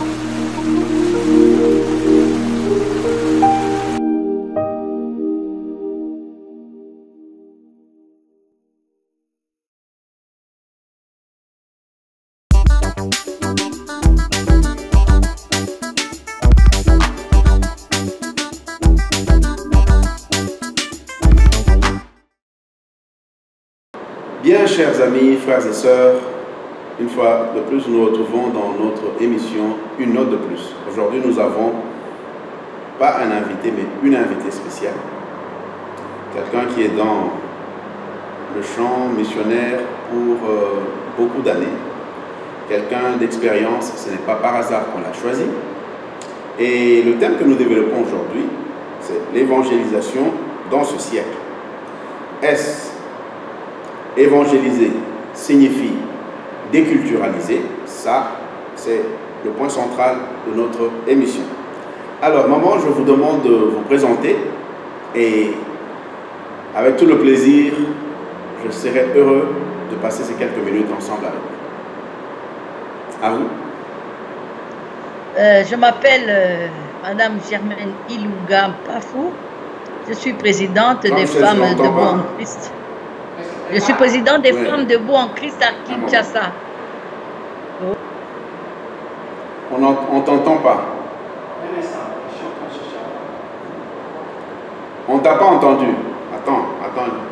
Bien, chers amis, frères et sœurs, une fois de plus, nous nous retrouvons dans notre émission Une note de plus. Aujourd'hui, nous avons pas un invité, mais une invitée spéciale. Quelqu'un qui est dans le champ missionnaire pour beaucoup d'années. Quelqu'un d'expérience, ce n'est pas par hasard qu'on l'a choisi. Et le thème que nous développons aujourd'hui, c'est l'évangélisation dans ce siècle. Est-ce évangéliser signifie déculturaliser? Ça, c'est le point central de notre émission. Alors, maman, je vous demande de vous présenter et avec tout le plaisir, je serai heureux de passer ces quelques minutes ensemble avec vous. À vous. Je m'appelle Madame Germaine Ilunga Pafou. Je suis présidente des femmes debout en Christ. Je suis présidente des femmes debout en Christ à Kinshasa. On t'entend pas. On t'a pas entendu. Attends.